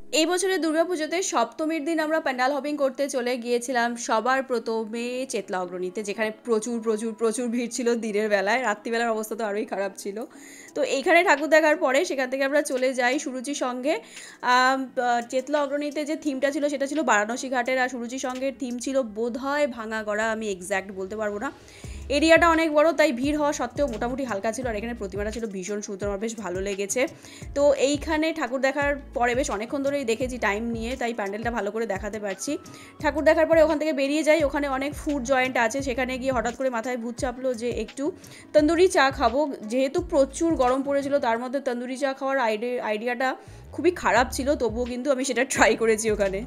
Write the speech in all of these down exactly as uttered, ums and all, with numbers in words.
এই বছরের দুর্গাপুজোতে সপ্তমীর দিন আমরা প্যান্ডাল হপিং করতে চলে গিয়েছিলাম সবার প্রথমে চেতলা অগ্রণীতে, যেখানে প্রচুর প্রচুর প্রচুর ভিড় ছিল দিনের বেলায়। রাত্রিবেলার অবস্থা তো আরোই খারাপ ছিল। তো এইখানে ঠাকুর দেখার পরে সেখান থেকে আমরা চলে যাই সুরুচির সঙ্গে। চেতলা অগ্রণীতে যে থিমটা ছিল সেটা ছিল বারাণসী ঘাটের, আর সুরুচির সঙ্গে থিম ছিল বোধহয় ভাঙাগড়া, আমি এক্স্যাক্ট বলতে পারবো না। এরিয়াটা অনেক বড়, তাই ভিড় হওয়া সত্ত্বেও মোটামুটি হালকা ছিল। আর এখানে প্রতিমাটা ছিল ভীষণ সুন্দর, আমার বেশ ভালো লেগেছে। তো এইখানে ঠাকুর দেখার পরে বেশ অনেকক্ষণ ধরেই দেখেছি টাইম নিয়ে, তাই প্যান্ডেলটা ভালো করে দেখাতে পারছি। ঠাকুর দেখার পরে ওখান থেকে বেরিয়ে যাই, ওখানে অনেক ফুড জয়েন্ট আছে, সেখানে গিয়ে হঠাৎ করে মাথায় ভূত চাপলো যে একটু তন্দুরি চা খাবো। যেহেতু প্রচুর গরম পড়েছিল, তার মধ্যে তন্দুরি চা খাওয়ার আইডিয়া আইডিয়াটা খুবই খারাপ ছিল, তবুও কিন্তু আমি সেটা ট্রাই করেছি ওখানে।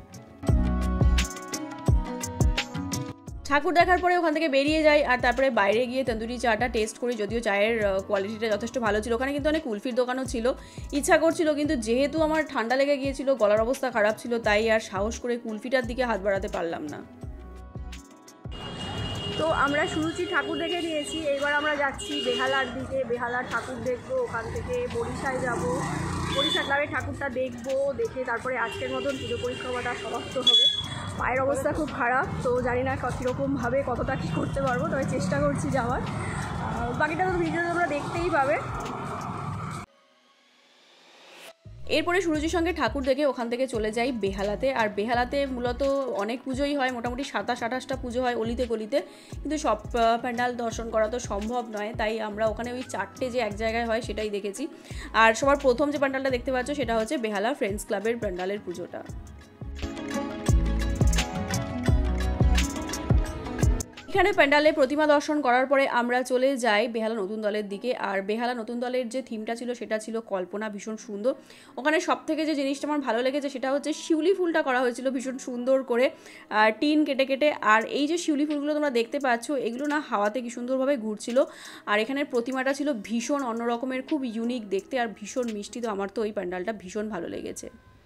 ঠাকুর দেখার পরে ওখান থেকে বেরিয়ে যাই, আর তারপরে বাইরে গিয়ে তন্দুরি চাটা টেস্ট করি। যদিও চায়ের কোয়ালিটিটা যথেষ্ট ভালো ছিল, ওখানে কিন্তু অনেক কুলফির দোকানও ছিল। ইচ্ছা করছিল, কিন্তু যেহেতু আমার ঠান্ডা লেগে গিয়েছিল, গলার অবস্থা খারাপ ছিল, তাই আর সাহস করে কুলফিটার দিকে হাত বাড়াতে পারলাম না। তো আমরা সুরুচি ঠাকুর দেখে নিয়েছি, এইবার আমরা যাচ্ছি বেহালার দিকে। বেহালার ঠাকুর দেখবো, ওখান থেকে বরিশায় যাব, বরিশা ক্লাবে ঠাকুরটা দেখবো। দেখে তারপরে আজকের মতন পুজো পরিক্রমাটা সমাপ্ত হবে। পায়ের অবস্থা খুব খারাপ, তো জানি না কীরকমভাবে কতটা কী করতে পারবো, তবে চেষ্টা করছি যাওয়ার। বাকিটা তো ভিডিও তোমরা দেখতেই পাবে। এরপরে সুরুচির সঙ্গে ঠাকুর দেখে ওখান থেকে চলে যাই বেহালাতে। আর বেহালাতে মূলত অনেক পুজোই হয়, মোটামুটি সাতাশ আঠাশটা পুজো হয় অলিতে গলিতে, কিন্তু সব প্যান্ডাল দর্শন করা তো সম্ভব নয়, তাই আমরা ওখানে ওই চারটে যে এক জায়গায় হয় সেটাই দেখেছি। আর সবার প্রথম যে প্যান্ডালটা দেখতে পাচ্ছ সেটা হচ্ছে বেহালা ফ্রেন্ডস ক্লাবের প্যান্ডালের পুজোটা। এখানে প্যান্ডালে প্রতিমা দর্শন করার পরে আমরা চলে যাই বেহালা নতুন দলের দিকে। আর বেহালা নতুন দলের যে থিমটা ছিল সেটা ছিল কল্পনা, ভীষণ সুন্দর। ওখানে সব থেকে যে জিনিসটা আমার ভালো লেগেছে সেটা হচ্ছে শিউলি ফুলটা করা হয়েছিল ভীষণ সুন্দর করে, টিন কেটে কেটে। আর এই যে শিউলি ফুলগুলো তোমরা দেখতে পাচ্ছ, এগুলো না হাওয়াতে কি সুন্দরভাবে ঘুরছিল। আর এখানের প্রতিমাটা ছিল ভীষণ অন্যরকমের, খুব ইউনিক দেখতে আর ভীষণ মিষ্টি। তো আমার তো ওই প্যান্ডালটা ভীষণ ভালো লেগেছে।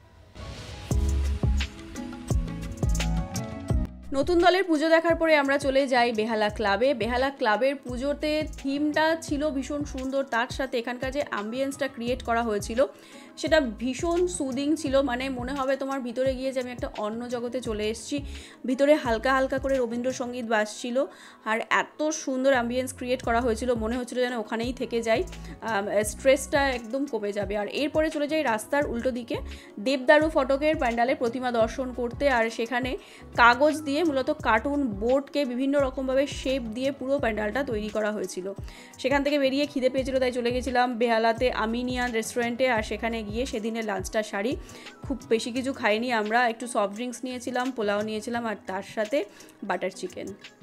নতুন দলের পুজো দেখার পরে আমরা চলে যাই বেহালা ক্লাবে। বেহালা ক্লাবের পুজোতে থিমটা ছিল ভীষণ সুন্দর, তার সাথে এখানকার যে অ্যাম্বিয়েন্সটা ক্রিয়েট করা হয়েছিল সেটা ভীষণ সুদিং ছিল। মানে মনে হবে তোমার ভিতরে গিয়ে যে আমি একটা অন্য জগতে চলে এসেছি। ভিতরে হালকা হালকা করে রবীন্দ্রসঙ্গীত বাজছিল, আর এত সুন্দর অ্যাম্বিয়েন্স ক্রিয়েট করা হয়েছিল, মনে হচ্ছিল যেন ওখানেই থেকে যাই, স্ট্রেসটা একদম কমে যাবে। আর এরপরে চলে যাই রাস্তার উল্টো দিকে দেবদারু ফটকের প্যান্ডালে প্রতিমা দর্শন করতে। আর সেখানে কাগজ দিয়ে মূলত কার্টুন বোর্ডকে বিভিন্ন রকমভাবে শেপ দিয়ে পুরো প্যান্ডালটা তৈরি করা হয়েছিল। সেখান থেকে বেরিয়ে খিদে পেয়েছিল, তাই চলে গেছিলাম বেহালাতে আমিনিয়ান রেস্টুরেন্টে। আর সেখানে গিয়ে সেদিনের লাঞ্চটা সারি। খুব বেশি কিছু খাইনি আমরা, একটু সফট ড্রিঙ্কস নিয়েছিলাম, পোলাও নিয়েছিলাম, আর তার সাথে বাটার চিকেন।